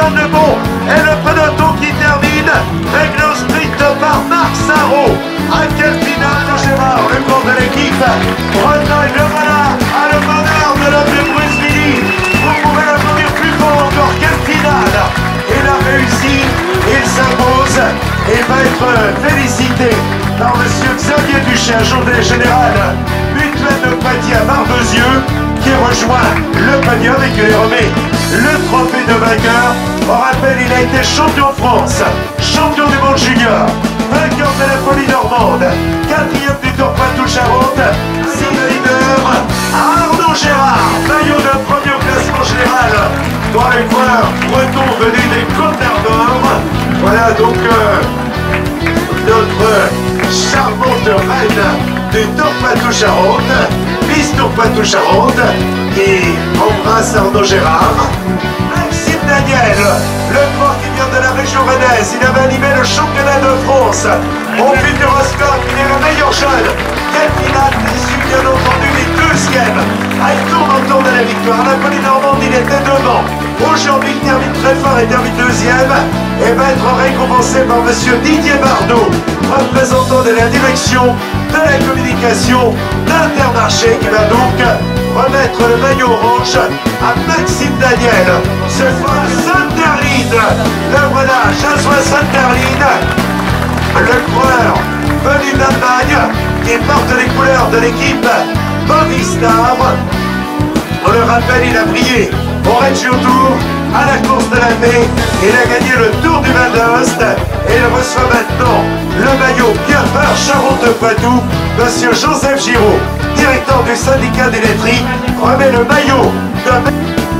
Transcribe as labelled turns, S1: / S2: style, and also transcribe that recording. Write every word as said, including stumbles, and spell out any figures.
S1: Antoine Lebon et le peloton qui termine avec le sprint par Marc Sarrault. À quel final, Gérard, le cours de l'équipe Bretagne, le voilà, à le bonheur de notre Bruce Willy. Vous pouvez l'applaudir plus fort encore. Quel final! Il a réussi, il s'impose et va être félicité par monsieur Xavier Duchet, journée générale mutuelle de Poitiers à Barbezieux, qui rejoint le podium et qui lui remet le trophée de vainqueur. On rappelle, il a été champion de France, champion du monde junior, vainqueur de la folie normande, quatrième du Tour Poitou-Charentes, six leader, Arnaud Gérard, maillot de premier au classement général dans les coureurs bretons venus des Côtes d'Armor. Voilà donc euh, notre charmante reine du Tour Poitou-Charentes, Miss Tour Poitou-Charentes, qui embrasse Arnaud Gérard. Maxime Daniel, le coureur qui vient de la région rennaise, il avait animé le championnat de France. Au Futuroscope, il est le meilleur jeune. Quel final déçu, bien entendu, les deuxièmes. Ah, il tourne autour de la victoire. La folie normande, il était devant. Aujourd'hui, il termine très fort et termine deuxième. Et va être récompensé par monsieur Didier Bardot, représentant de la direction de la communication d'Intermarché, qui va donc remettre le maillot orange à Maxime Daniel. Cette fois à Sainte-Terline. Le voilà, Jasmin Sainte-Terline, le coureur venu d'Allemagne, qui porte les couleurs de l'équipe Movistar. On le rappelle, il a brillé au Reggio Tour, à la course de l'année. Il a gagné le Tour du Val d'Aoste et il reçoit maintenant le maillot Pierre Peur Charente-Poitou. Monsieur Joseph Giraud, directeur du syndicat des laiteries, remet le maillot de